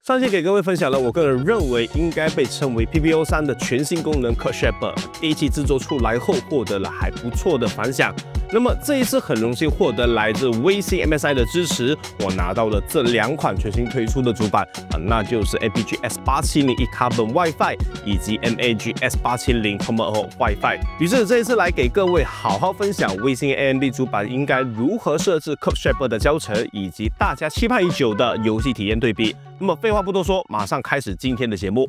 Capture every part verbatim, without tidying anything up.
上期给各位分享了我个人认为应该被称为 P P O 三的全新功能 Code Shaper， 第一期制作出来后获得了还不错的反响。那么这一次很荣幸获得来自微星 M S I 的支持，我拿到了这两款全新推出的主板啊，那就是 M P G S 八七零 eCarbon Wi-Fi 以及 M A G S 八七零 Tomahawk Wi-Fi。于是这一次来给各位好好分享微星 A M D 主板应该如何设置 Code Shaper 的教程，以及大家期盼已久的游戏体验对比。那么废话不多说，马上开始今天的节目。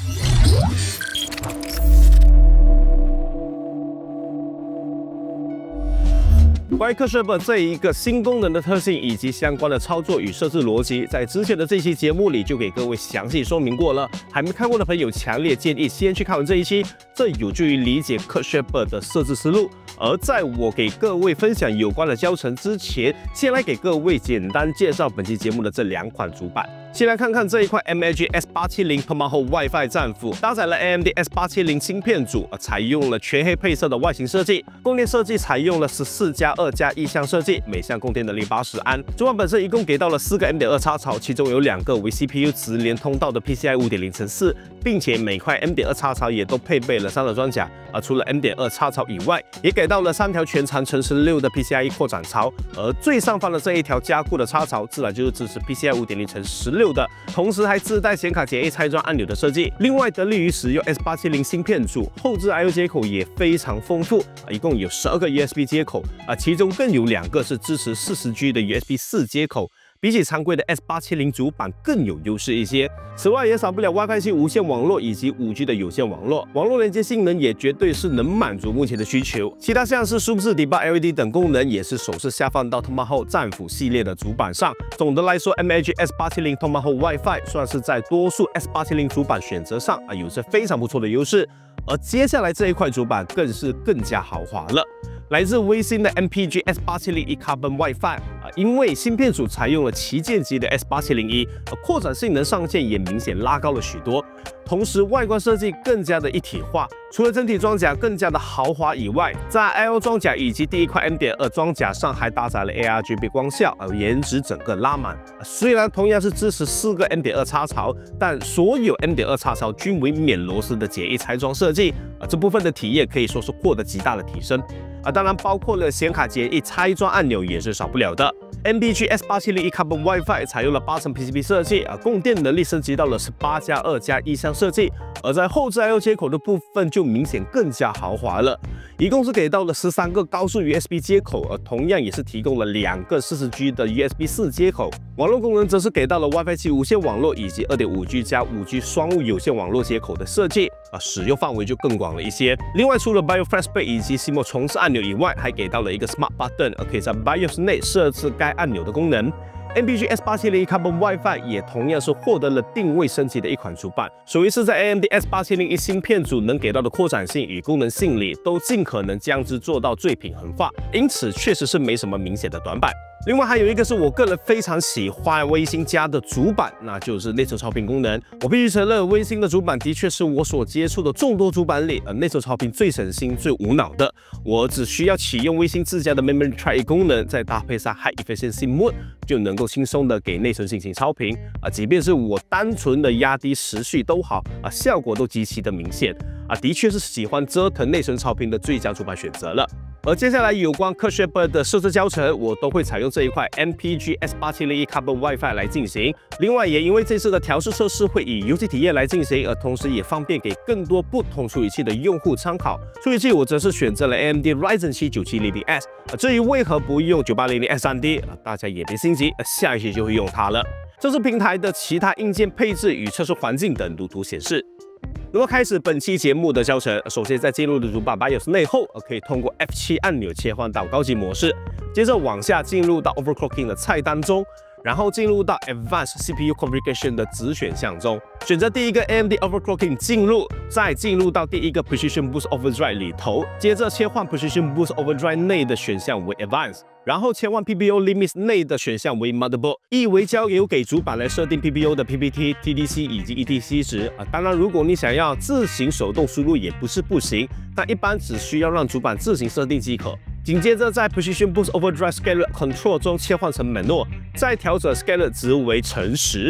关于 Code Shaper 这一个新功能的特性以及相关的操作与设置逻辑，在之前的这期节目里就给各位详细说明过了。还没看过的朋友，强烈建议先去看完这一期，这有助于理解 Code Shaper 的设置思路。而在我给各位分享有关的教程之前，先来给各位简单介绍本期节目的这两款主板。先来看看这一块 M A G S 八七零 Tomahawk Wi-Fi 战斧，搭载了 A M D S 八七零芯片组，采用了全黑配色的外形设计，供电设计采用了十四加二加一项设计，每项供电能力八十安。主板本身一共给到了四个 M 点二 插槽，其中有两个为 C P U 直连通道的 P C I 五点零乘四，并且每块 M 点二 插槽也都配备了散热装甲。而除了 M 点二 插槽以外，也给到了三条全长乘十六的 P C I E 扩展槽，而最上方的这一条加固的插槽，自然就是支持 P C I 五点零乘十六的，同时还自带显卡解 A 拆装按钮的设计。另外，得力于使用 S 八七零芯片组，后置 I O 接口也非常丰富，一共有十二个 U S B 接口，啊，其中更有两个是支持四十 G 的 U S B 四 接口。比起常规的 S 八七零主板更有优势一些。此外，也少不了 WiFi 七无线网络以及 五 G 的有线网络，网络连接性能也绝对是能满足目前的需求。其他像是数字底板 L E D 等功能，也是首次下放到 Tomahawk 战斧系列的主板上。总的来说 ，M A G S 八七零 Tomahawk Wi-Fi 算是在多数 S 八七零主板选择上啊有着非常不错的优势。而接下来这一块主板更是更加豪华了。来自微星的 M P G S 八七零 eCarbon Wi-Fi 啊，因为芯片组采用了旗舰级的 S 八七零 E， 扩展性能上限也明显拉高了许多。同时，外观设计更加的一体化，除了整体装甲更加的豪华以外，在 I O 装甲以及第一块 M 点二 装甲上还搭载了 A R G B 光效，而颜值整个拉满。虽然同样是支持四个 M 点二 插槽，但所有 M 点二 插槽均为免螺丝的解 A 拆装设计，啊，这部分的体验可以说是获得极大的提升。啊，当然包括了显卡解 A 拆装按钮也是少不了的。M P G S 八七零 eCarbon Wi-Fi 采用了八层 P C B 设计，啊，供电能力升级到了十八加二加一项设计，而在后置 I O 接口的部分就明显更加豪华了，一共是给到了十三个高速 U S B 接口，而同样也是提供了两个四十 G 的 U S B 四 接口。网络功能则是给到了 WiFi 七无线网络以及 二点五 G 加五 G 双物有线网络接口的设计，啊，使用范围就更广了一些。另外，除了 BIOS Flashpay 以及 C M O S 重置按钮以外，还给到了一个 Smart Button， 可以在 BIOS 内设置该按钮的功能。M P G S 八七零 eCarbon Wi-Fi 也同样是获得了定位升级的一款主板，属于是在 A M D S 八七零 E 芯片组能给到的扩展性与功能性里，都尽可能将之做到最平衡化，因此确实是没什么明显的短板。另外还有一个是我个人非常喜欢微星家的主板，那就是内存超频功能。我必须承认，微星的主板的确是我所接触的众多主板里，呃，内存超频最省心、最无脑的。我只需要启用微星自家的 Memory Tray 功能，再搭配上 High Efficiency Mode， 就能够轻松的给内存进行超频啊，即便是我单纯的压低时序都好啊，效果都极其的明显啊，的确是喜欢折腾内存超频的最佳主板选择了。而接下来有关 Code Shaper 的设置教程，我都会采用这一块 M P G S 八七零 eCarbon Wi-Fi 来进行。另外，也因为这次的调试测试会以游戏体验来进行，而同时也方便给更多不同处理器的用户参考。处理器我则是选择了 A M D Ryzen 七九七零零 S。至于为何不用九八零零 S 三 D， 大家也别心急，下一期就会用它了。这是平台的其他硬件配置与测试环境等如图显示。那么开始本期节目的教程，首先在进入的主板 BIOS 内后，可以通过 F 七 按钮切换到高级模式，接着往下进入到 Overclocking 的菜单中，然后进入到 Advanced C P U Configuration 的子选项中，选择第一个 A M D Overclocking 进入，再进入到第一个 Precision Boost Overdrive 里头，接着切换 Precision Boost Overdrive 内的选项为 Advanced， 然后切换 P P O Limits 内的选项为 Motherboard， 以为交由给主板来设定 P P O 的 P P T、T D C 以及 E T C 值啊。当然，如果你想要自行手动输入也不是不行，但一般只需要让主板自行设定即可。紧接着在 Precision Boost Overdrive Scalar Control 中切换成 Manual， 再调整 Scalar 值为乘十。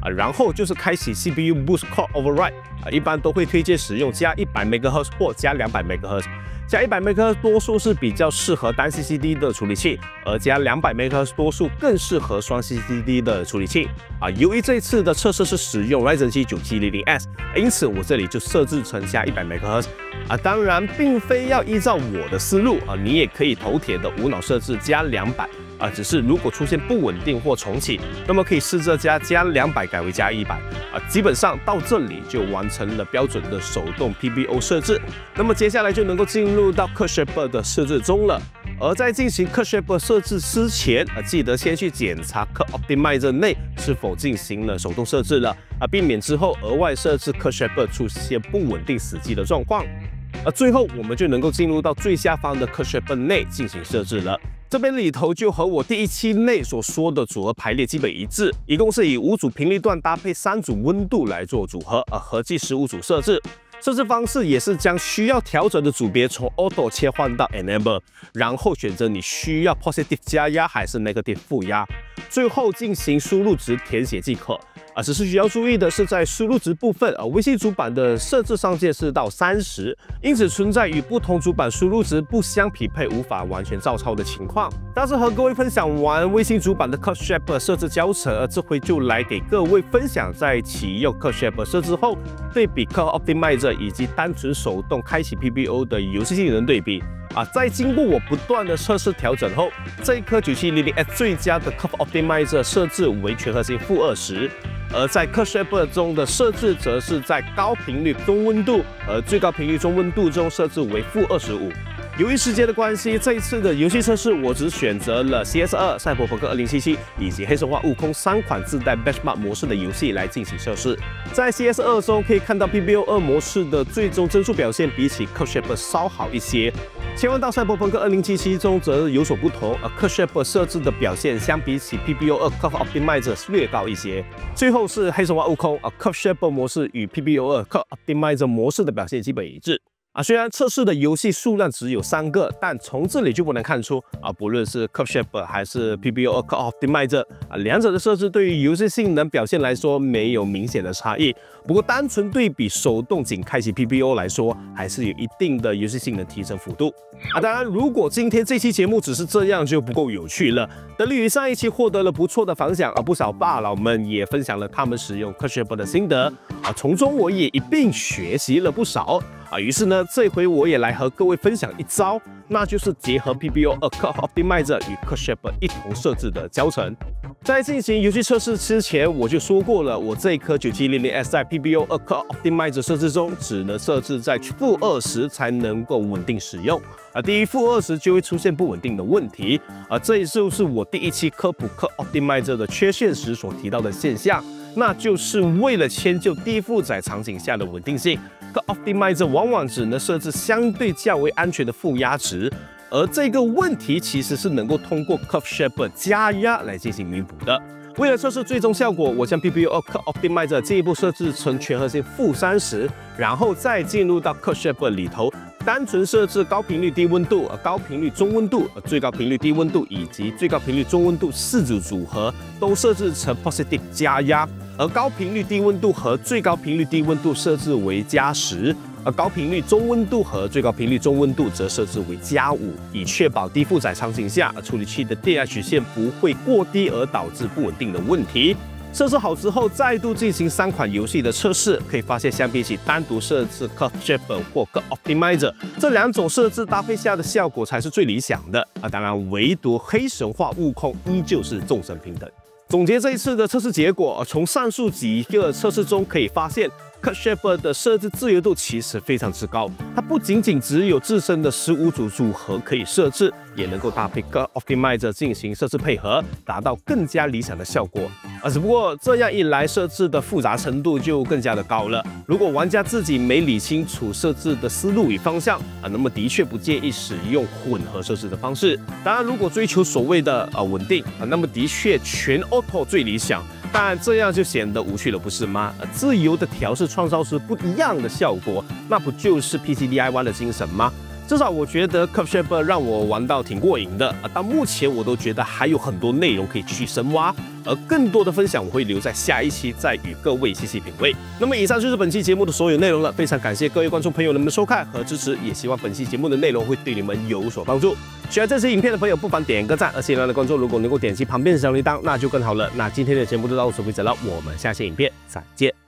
啊，然后就是开启 C P U Boost Core Override 啊，一般都会推荐使用加一百 M H Z 或加两百 M H Z。加一百 M H Z 多数是比较适合单 C C D 的处理器，而加两百 M H Z 多数更适合双 C C D 的处理器。啊，由于这次的测试是使用 Ryzen 七九七零零 S， 因此我这里就设置成加一百 M H Z。啊，当然并非要依照我的思路啊，你也可以头铁的无脑设置加两百。啊，只是如果出现不稳定或重启，那么可以试着加加两百改为加一百啊，基本上到这里就完成了标准的手动 P B O 设置。那么接下来就能够进入到 Curshaper 的设置中了。而在进行 Curshaper 设置之前啊，记得先去检查 Curve Optimizer 内是否进行了手动设置了啊，避免之后额外设置 Curshaper 出现不稳定死机的状况。而最后我们就能够进入到最下方的 Curshaper 内进行设置了。这边里头就和我第一期内所说的组合排列基本一致，一共是以五组频率段搭配三组温度来做组合，呃，合计十五组设置。设置方式也是将需要调整的组别从 Auto 切换到 Enable， 然后选择你需要 Positive 加压还是 Negative 负压，最后进行输入值填写即可。啊，只是需要注意的是，在输入值部分，啊，微星主板的设置上限是到三十，因此存在与不同主板输入值不相匹配、无法完全照抄的情况。但是和各位分享完微星主板的 Curshaper 设置教程，而这回就来给各位分享在启用 Curshaper 设置后，对比 Curve Optimizer 以及单纯手动开启 P B O 的游戏性能对比。啊，在经过我不断的测试调整后，这一颗九七零零 S 最佳的 Curve Optimizer 设置为全核心负二十。而在 Curshaper 中的设置则是在高频率中温度，而最高频率中温度中设置为负二十五。由于时间的关系，这一次的游戏测试我只选择了 C S 二、赛博朋克二零七七以及黑神话悟空三款自带 Benchmark 模式的游戏来进行测试。在 C S 二中可以看到 P B O 二模式的最终帧数表现比起 Curshaper 稍好一些。切换到赛博朋克二零七七中则有所不同，而 Curshaper 设置的表现相比起 P B O 二 Curve Optimizer 略高一些。最后是黑神话悟空，而 Curshaper 模式与 P B O 二 Curve Optimizer 模式的表现基本一致。啊，虽然测试的游戏数量只有三个，但从这里就不能看出啊，不论是 Curshaper 还是 P B O 二 Curve Optimizer 啊，两者的设置对于游戏性能表现来说没有明显的差异。不过单纯对比手动仅开启 P B O 来说，还是有一定的游戏性能提升幅度。啊，当然，如果今天这期节目只是这样就不够有趣了。得力于上一期获得了不错的反响，而不少大佬们也分享了他们使用 Curshaper 的心得啊，从中我也一并学习了不少。啊，于是呢，这回我也来和各位分享一招，那就是结合 P B O 二 Curve Optimizer 与 Curshaper 一同设置的教程。在进行游戏测试之前，我就说过了，我这一颗九七零零 S 在 P B O 二 Curve Optimizer 设置中，只能设置在负二十才能够稳定使用。啊，低于负二十就会出现不稳定的问题。啊，这也就是我第一期科普 Curve Optimizer 的缺陷时所提到的现象。那就是为了迁就低负载场景下的稳定性 ，Curve Optimizer 往往只能设置相对较为安全的负压值，而这个问题其实是能够通过 Curshaper 加压来进行弥补的。为了测试最终效果，我将 P B O 二 Curve Optimizer 进一步设置成全核心负三十，然后再进入到 Curshaper 里头，单纯设置高频率低温度、高频率中温度、最高频率低温度以及最高频率中温度四组组合都设置成 Positive 加压。而高频率低温度和最高频率低温度设置为加十，而高频率中温度和最高频率中温度则设置为加五，以确保低负载场景下处理器的电压曲线不会过低而导致不稳定的问题。设置好之后，再度进行三款游戏的测试，可以发现相比起单独设置 Curshaper 或 Curve Optimizer 这两种设置搭配下的效果才是最理想的啊！当然，唯独黑神话悟空依旧是众生平等。总结这一次的测试结果，从上述几个测试中可以发现 ，Curshaper 的设置自由度其实非常之高。它不仅仅只有自身的十五组组合可以设置，也能够搭配 Curve Optimizer 进行设置配合，达到更加理想的效果。啊，只不过这样一来，设置的复杂程度就更加的高了。如果玩家自己没理清楚设置的思路与方向啊，那么的确不建议使用混合设置的方式。当然，如果追求所谓的呃稳定啊，那么的确全 Auto 最理想。但这样就显得无趣了，不是吗？自由的调试创造出不一样的效果，那不就是 P C D I Y 的精神吗？ 至少我觉得 Curve Shaper 让我玩到挺过瘾的啊，到目前我都觉得还有很多内容可以继续深挖，而更多的分享我会留在下一期再与各位细细品味。那么以上就是本期节目的所有内容了，非常感谢各位观众朋友们的收看和支持，也希望本期节目的内容会对你们有所帮助。喜欢这期影片的朋友不妨点个赞，而且呢的观众如果能够点击旁边的小铃铛，那就更好了。那今天的节目就到此为止了，我们下期影片再见。